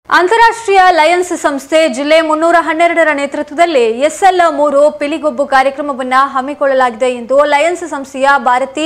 ಅಂತಾರಾಷ್ಟ್ರೀಯ ಲಯನ್ಸ್ ಸಂಸ್ಥೆ ಜಿಲ್ಲೆ 312ರ ನೇತೃತ್ವದಲ್ಲಿ SL3 ಪಿಲಿಗೊಬ್ಬು ಕಾರ್ಯಕ್ರಮವನ್ನು ಹಮ್ಮಿಕೊಳ್ಳಲಾಗಿದೆ ಎಂದು ಲಯನ್ಸ್ ಸಂಸ್ಥೆಯ ಭಾರತಿ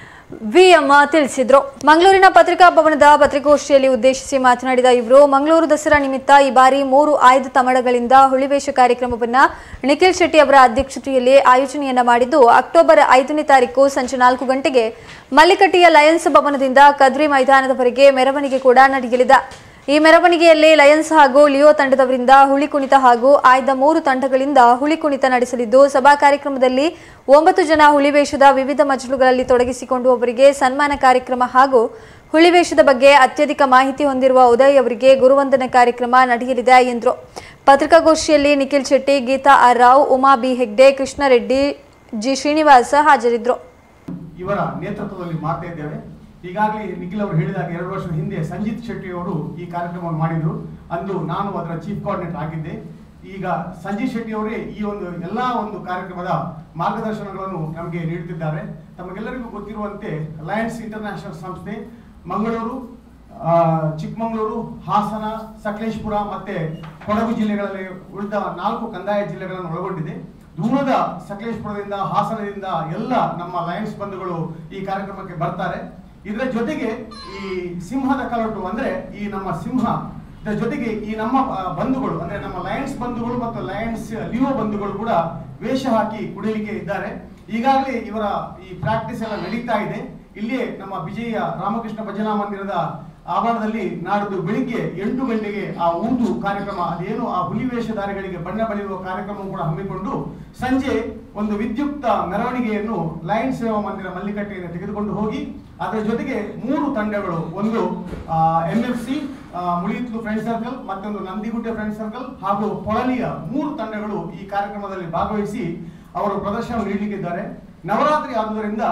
VM ತಿಳಿಸಿದರು. ಮಂಗಳೂರಿನ ಪತ್ರಿಕಾ ಭವನದ ಪತ್ರಿಕಾಗೋಷ್ಠಿಯಲ್ಲಿ ಉದ್ದೇಶಿಸಿ ಮಾತನಾಡಿದ ಇವರು, ಮಂಗಳೂರು ದಸರಾ ನಿಮಿತ್ತ ಈ ಬಾರಿ 3 ಆಯ್ದ ತಮಿಳುಗಳಿಂದ ಹುಲಿವೇಷ ಕಾರ್ಯಕ್ರಮವನ್ನು ನಿಖಿಲ್ ಶೆಟ್ಟಿ ಅವರ ಅಧ್ಯಕ್ಷತೆಯಲ್ಲಿ ಆಯೋಜನೆಯನ್ನ ಮಾಡಿದ್ದು, ಅಕ್ಟೋಬರ್ 5ನೇ ತಾರೀಕು ಸಂಜೆ 4 ಗಂಟೆಗೆ ಮಲ್ಲಿಕಟ್ಟಿಯ ಲಯನ್ಸ್ ಭವನದಿಂದ ಕದ್ರಿ ಮೈದಾನದವರೆಗೆ ಮೆರವಣಿಗೆ ಕೂಡ ನಡೆಯಲಿದೆ. ಈ ಮೆರವಣಿಗೆಯಲ್ಲಿ ಲಯನ್ಸ್ ಹಾಗೂ ಲಿಯೋ ತಂಡದವರಿಂದ ಹುಲಿ ಕುಣಿತ ಹಾಗೂ ಆಯ್ದ 3 ತಂಡಗಳಿಂದ ಹುಲಿ ಕುಣಿತ ನಡೆಸಲಿದ್ದು, ಸಭಾ ಕಾರ್ಯಕ್ರಮದಲ್ಲಿ 9 ಜನ ಹುಲಿವೇಷದ ವಿವಿಧ ಮಜಲುಗಳಲ್ಲಿ ತೊಡಗಿಸಿಕೊಂಡು ಅವರಿಗೆ ಸನ್ಮಾನ ಕಾರ್ಯಕ್ರಮ ಹಾಗೂ ಹುಲಿವೇಷದ ಬಗ್ಗೆ ಅತ್ಯಧಿಕ ಮಾಹಿತಿ ಹೊಂದಿರುವ ಉದಯ್ ಅವರಿಗೆ ಗುರುವಂದನೆ ಕಾರ್ಯಕ್ರಮ ನಡೆಯಲಿದೆ ಎಂದರು. ಪತ್ರಿಕಾಗೋಷ್ಠಿಯಲ್ಲಿ Nikhil Shetty, Geetha R Rao, Uma B Hegde, Krishna Reddy, G Srinivasa ಹಾಜರಿದ್ದರು. ಇವರ ನೇತೃತ್ವದಲ್ಲಿ ಮಾಡ್ತಾ ಇದ್ದೇವೆ. ಈಗಾಗಲೇ ನಿಖಿಲ್ ಅವರು ಹೇಳಿದಾಗ 2 ವರ್ಷದ ಹಿಂದೆ ಸಂಜಿತ್ ಶೆಟ್ಟಿ ಅವರು ಈ ಕಾರ್ಯಕ್ರಮವನ್ನು ಮಾಡಿದ್ರು. ಅಂದು ನಾನು ಅದರ ಚೀಫ್ ಕೋಆರ್ಡಿನೇಟರ್ ಆಗಿದ್ದೆ. ಈಗ ಸಂಜಿತ್ ಶೆಟ್ಟಿ ಅವರೇ ಈ ಎಲ್ಲಾ ಕಾರ್ಯಕ್ರಮದ ಮಾರ್ಗದರ್ಶನಗಳನ್ನು ನಮಗೆ ನೀಡುತ್ತಿದ್ದಾರೆ. ತಮಗೆಲ್ಲರಿಗೂ ಗೊತ್ತಿರುವಂತೆ ಲಯನ್ಸ್ ಇಂಟರ್ನ್ಯಾಷನಲ್ ಸಂಸ್ಥೆ ಮಂಗಳೂರು, ಚಿಕ್ಕಮಗಳೂರು, ಹಾಸನ, ಸಕಲೇಶಪುರ ಮತ್ತೆ ಕೊಡಗು ಜಿಲ್ಲೆಗಳಲ್ಲಿ ಉಳಿದ 4 ಕಂದಾಯ ಜಿಲ್ಲೆಗಳನ್ನು ಒಳಗೊಂಡಿದೆ. ದೂರದ ಸಕಲೇಶಪುರದಿಂದ, ಹಾಸನದಿಂದ ಎಲ್ಲ ನಮ್ಮ ಲಯನ್ಸ್ ಬಂಧುಗಳು ಈ ಕಾರ್ಯಕ್ರಮಕ್ಕೆ ಬರ್ತಾರೆ. ಇದರ ಜೊತೆಗೆ ಈ ಸಿಂಹದ ಕಲಟು ಅಂದ್ರೆ ಈ ನಮ್ಮ ಸಿಂಹ ಜೊತೆಗೆ ಈ ನಮ್ಮ ಬಂಧುಗಳು ಅಂದ್ರೆ ನಮ್ಮ ಲಯನ್ಸ್ ಬಂಧುಗಳು ಮತ್ತು ಲಯನ್ಸ್ ಲಿಯೋ ಬಂಧುಗಳು ಕೂಡ ವೇಷ ಹಾಕಿ ಕುಡಿಲಿಕ್ಕೆ ಇದ್ದಾರೆ. ಈಗಾಗಲೇ ಇವರ ಈ ಪ್ರಾಕ್ಟೀಸ್ ಎಲ್ಲ ನಡೀತಾ ಇದೆ. ಇಲ್ಲಿಯೇ ನಮ್ಮ ವಿಜಯ ರಾಮಕೃಷ್ಣ ಭಜನಾ ಮಂದಿರದ ಆವರಣದಲ್ಲಿ ನಾಡಿದ್ದು ಬೆಳಿಗ್ಗೆ 8 ಗಂಟೆಗೆ ಆ ಊಟು ಕಾರ್ಯಕ್ರಮ, ಅದೇನು ಆ ಹುಲಿವೇಷಧಾರಿಗಳಿಗೆ ಬಣ್ಣ ಬಳಿಯುವ ಕಾರ್ಯಕ್ರಮ ಕೂಡ ಹಮ್ಮಿಕೊಂಡು ಸಂಜೆ ಒಂದು ವಿದ್ಯುಕ್ತ ಮೆರವಣಿಗೆಯನ್ನು ಲಯನ್ಸ್ ಸೇವಾ ಮಂದಿರ ಮಲ್ಲಿಕಟ್ಟೆಯಿಂದ ತೆಗೆದುಕೊಂಡು ಹೋಗಿ ಅದರ ಜೊತೆಗೆ 3 ತಂಡಗಳು, ಒಂದು MFC ಮುಳಿಯಿತ್ಲು ಫ್ರೆಂಡ್ ಸರ್ಕಲ್, ಮತ್ತೊಂದು ನಂದಿಗುಡ್ಡೆ ಫ್ರೆಂಡ್ ಸರ್ಕಲ್ ಹಾಗೂ ಪೊಳಲಿಯ 3 ತಂಡಗಳು ಈ ಕಾರ್ಯಕ್ರಮದಲ್ಲಿ ಭಾಗವಹಿಸಿ ಅವರು ಪ್ರದರ್ಶನ ನೀಡಲಿಕ್ಕಿದ್ದಾರೆ. ನವರಾತ್ರಿ ಆದುದರಿಂದ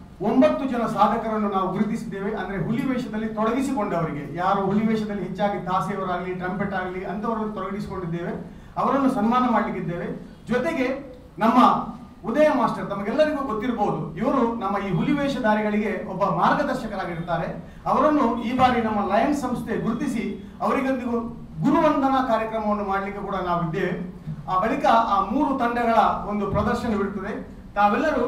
9 ಜನ ಸಾಧಕರನ್ನು ನಾವು ಗುರುತಿಸಿದ್ದೇವೆ. ಅಂದ್ರೆ ಹುಲಿವೇಷದಲ್ಲಿ ತೊಡಗಿಸಿಕೊಂಡವರಿಗೆ, ಯಾರು ಹುಲಿವೇಷದಲ್ಲಿ ಹೆಚ್ಚಾಗಿ ತಾಸೆಯವರಾಗಲಿ, ಟ್ರಂಪೆಟ್ ಆಗಲಿ ಅಂತವರನ್ನು ತೊಡಗಿಸಿಕೊಂಡಿದ್ದೇವೆ, ಅವರನ್ನು ಸನ್ಮಾನ ಮಾಡಲಿಕ್ಕಿದ್ದೇವೆ. ಜೊತೆಗೆ ನಮ್ಮ ಉದಯ ಮಾಸ್ಟರ್, ತಮಗೆಲ್ಲರಿಗೂ ಗೊತ್ತಿರಬಹುದು, ಇವರು ನಮ್ಮ ಈ ಹುಲಿವೇಷಧಾರಿಗಳಿಗೆ ಒಬ್ಬ ಮಾರ್ಗದರ್ಶಕರಾಗಿರ್ತಾರೆ. ಅವರನ್ನು ಈ ಬಾರಿ ನಮ್ಮ ಲಯನ್ಸ್ ಸಂಸ್ಥೆ ಗುರುತಿಸಿ ಅವರಿಗೊಂದಿಗೂ ಗುರುವಂದನಾ ಕಾರ್ಯಕ್ರಮವನ್ನು ಮಾಡಲಿಕ್ಕೆ ಕೂಡ ನಾವಿದ್ದೇವೆ. ಆ ಬಳಿಕ ಆ 3 ತಂಡಗಳ ಒಂದು ಪ್ರದರ್ಶನವಿರುತ್ತದೆ. ತಾವೆಲ್ಲರೂ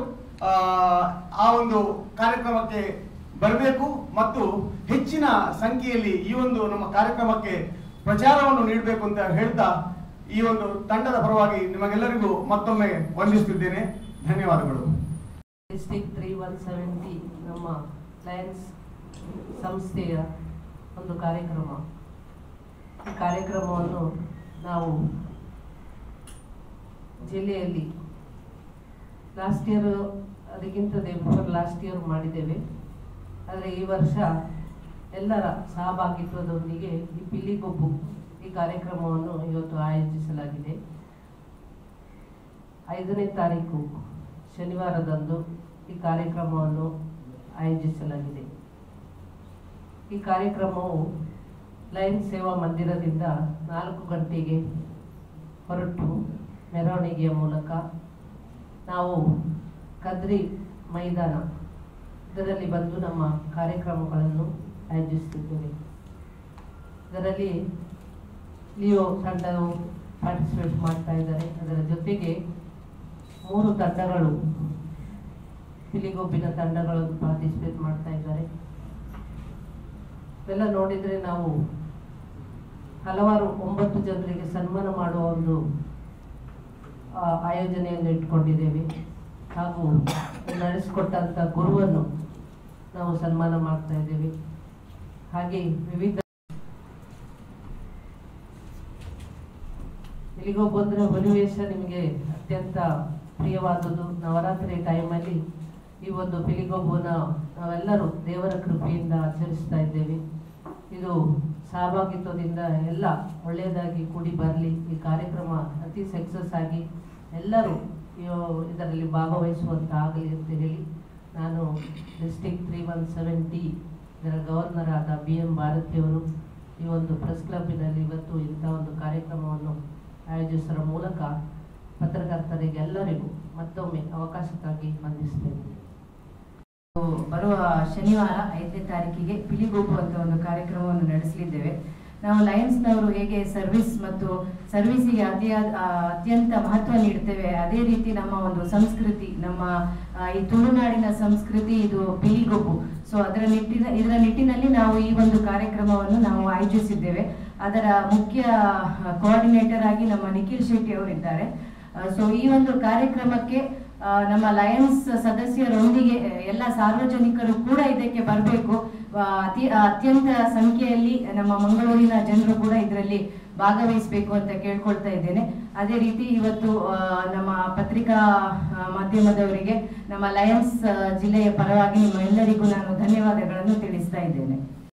ಆ ಕಾರ್ಯಕ್ರಮಕ್ಕೆ ಬರಬೇಕು ಮತ್ತು ಹೆಚ್ಚಿನ ಸಂಖ್ಯೆಯಲ್ಲಿ ಈ ನಮ್ಮ ಕಾರ್ಯಕ್ರಮಕ್ಕೆ ಪ್ರಚಾರವನ್ನು ನೀಡಬೇಕು ಅಂತ ಹೇಳ್ತಾ ಈ ತಂಡದ ಪರವಾಗಿ ನಿಮಗೆಲ್ಲರಿಗೂ ಮತ್ತೊಮ್ಮೆ ವಂದಿಸುತ್ತಿದ್ದೇನೆ. ಧನ್ಯವಾದಗಳು. ಡಿಸ್ಟ್ರಿಕ್ಟ್ 3170 ನಮ್ಮ ಲಯನ್ಸ್ ಸಂಸ್ಥೆಯ ಕಾರ್ಯಕ್ರಮ. ಈ ಕಾರ್ಯಕ್ರಮವನ್ನು ನಾವು ಜಿಲ್ಲೆಯಲ್ಲಿ ಲಾಸ್ಟ್ ಇಯರ್, ಅದಕ್ಕಿಂತ ಲಾಸ್ಟ್ ಇಯರ್ ಮಾಡಿದ್ದೇವೆ. ಆದರೆ ಈ ವರ್ಷ ಎಲ್ಲರ ಸಹಭಾಗಿತ್ವದೊಂದಿಗೆ ಈ ಪಿಲಿಗೊಬ್ಬು ಈ ಕಾರ್ಯಕ್ರಮವನ್ನು ಇವತ್ತು ಆಯೋಜಿಸಲಾಗಿದೆ. 5ನೇ ತಾರೀಕು ಶನಿವಾರದಂದು ಈ ಕಾರ್ಯಕ್ರಮವನ್ನು ಆಯೋಜಿಸಲಾಗಿದೆ. ಈ ಕಾರ್ಯಕ್ರಮವು ಲಯನ್ಸ್ ಸೇವಾ ಮಂದಿರದಿಂದ 4 ಗಂಟೆಗೆ ಹೊರಟು ಮೆರವಣಿಗೆಯ ಮೂಲಕ ನಾವು ಕದ್ರಿ ಮೈದಾನ ಇದರಲ್ಲಿ ಬಂದು ನಮ್ಮ ಕಾರ್ಯಕ್ರಮಗಳನ್ನು ಆಯೋಜಿಸುತ್ತಿದ್ದೇವೆ. ಇದರಲ್ಲಿ ಲಿಯೋ ತಂಡವು ಪಾರ್ಟಿಸಿಪೇಟ್ ಮಾಡ್ತಾ ಇದ್ದಾರೆ. ಅದರ ಜೊತೆಗೆ 3 ತಂಡಗಳು, ಪಿಲಿಗೊಬ್ಬಿನ ತಂಡಗಳು ಪಾರ್ಟಿಸಿಪೇಟ್ ಮಾಡ್ತಾ ಇದ್ದಾರೆ. ಇವೆಲ್ಲ ನೋಡಿದರೆ ನಾವು ಹಲವಾರು 9 ಜನರಿಗೆ ಸನ್ಮಾನ ಮಾಡುವ ಆಯೋಜನೆಯನ್ನು ಇಟ್ಕೊಂಡಿದ್ದೇವೆ. ಹಾಗೂ ನಡೆಸಿಕೊಟ್ಟಂಥ ಗುರುವನ್ನು ನಾವು ಸನ್ಮಾನ ಮಾಡ್ತಾ ಇದ್ದೇವೆ. ಹಾಗೆ ವಿವಿಧ ಇಲ್ಲಿಗೊಬ್ಬ ಅಂದರೆ ಹುಲಿವೇಷ ನಿಮಗೆ ಅತ್ಯಂತ ಪ್ರಿಯವಾದದ್ದು. ನವರಾತ್ರಿ ಟೈಮಲ್ಲಿ ಈ ಪಿಲಿಗೊಬ್ಬನ ನಾವೆಲ್ಲರೂ ದೇವರ ಕೃಪೆಯಿಂದ ಆಚರಿಸ್ತಾ ಇದ್ದೇವೆ. ಇದು ಸಹಭಾಗಿತ್ವದಿಂದ ಎಲ್ಲ ಒಳ್ಳೆಯದಾಗಿ ಕೂಡಿ ಬರಲಿ. ಈ ಕಾರ್ಯಕ್ರಮ ಅತಿ ಸಕ್ಸಸ್ ಆಗಿ ಎಲ್ಲರೂ ಇದರಲ್ಲಿ ಭಾಗವಹಿಸುವಂತಾಗಲಿ ಅಂತ ಹೇಳಿ ನಾನು ಡಿಸ್ಟ್ರಿಕ್ಟ್ 3170 ಇದರ ಗವರ್ನರ್ ಆದ BM ಭಾರತಿಯವರು ಈ ಪ್ರೆಸ್ ಕ್ಲಬ್ಬಿನಲ್ಲಿ ಇವತ್ತು ಇಂಥ ಕಾರ್ಯಕ್ರಮವನ್ನು ಆಯೋಜಿಸುವ ಮೂಲಕ ಪತ್ರಕರ್ತರಿಗೆ ಎಲ್ಲರಿಗೂ ಮತ್ತೊಮ್ಮೆ ಅವಕಾಶಕ್ಕಾಗಿ ವಂದಿಸುತ್ತೇನೆ. ಬರುವ ಶನಿವಾರ 5ನೇ ತಾರೀಕಿಗೆ ಪಿಲಿಗೊಬ್ಬು ಅಂತ ಕಾರ್ಯಕ್ರಮವನ್ನು ನಡೆಸಲಿದ್ದೇವೆ. ನಾವು ಲಯನ್ಸ್ನವರು ಹೇಗೆ ಸರ್ವಿಸ್ ಮತ್ತು ಸರ್ವಿಸಿಗೆ ಅತ್ಯಂತ ಮಹತ್ವ ನೀಡ್ತೇವೆ, ಅದೇ ರೀತಿ ನಮ್ಮ ಒಂದು ಸಂಸ್ಕೃತಿ, ನಮ್ಮ ಈ ತುಳುನಾಡಿನ ಸಂಸ್ಕೃತಿ ಇದು ಪಿಲಿಗೊಬ್ಬು. ಸೊ ಇದರ ನಿಟ್ಟಿನಲ್ಲಿ ನಾವು ಈ ಒಂದು ಕಾರ್ಯಕ್ರಮವನ್ನು ನಾವು ಆಯೋಜಿಸಿದ್ದೇವೆ. ಅದರ ಮುಖ್ಯ ಕೋಆರ್ಡಿನೇಟರ್ ಆಗಿ ನಮ್ಮ ನಿಖಿಲ್ ಶೆಟ್ಟಿ ಅವರಿದ್ದಾರೆ. ಸೊ ಈ ಒಂದು ಕಾರ್ಯಕ್ರಮಕ್ಕೆ ನಮ್ಮ ಲಯನ್ಸ್ ಸದಸ್ಯರೊಂದಿಗೆ ಎಲ್ಲ ಸಾರ್ವಜನಿಕರು ಕೂಡ ಇದಕ್ಕೆ ಬರಬೇಕು. ಅತ್ಯಂತ ಸಂಖ್ಯೆಯಲ್ಲಿ ನಮ್ಮ ಮಂಗಳೂರಿನ ಜನರು ಕೂಡ ಇದರಲ್ಲಿ ಭಾಗವಹಿಸಬೇಕು ಅಂತ ಕೇಳ್ಕೊಳ್ತಾ ಇದ್ದೇನೆ. ಅದೇ ರೀತಿ ಇವತ್ತು ನಮ್ಮ ಪತ್ರಿಕಾ ಮಾಧ್ಯಮದವರಿಗೆ ನಮ್ಮ ಲಯನ್ಸ್ ಜಿಲ್ಲೆಯ ಪರವಾಗಿ ನಿಮ್ಮ ಎಲ್ಲರಿಗೂ ನಾನು ಧನ್ಯವಾದಗಳನ್ನು ತಿಳಿಸ್ತಾ ಇದ್ದೇನೆ.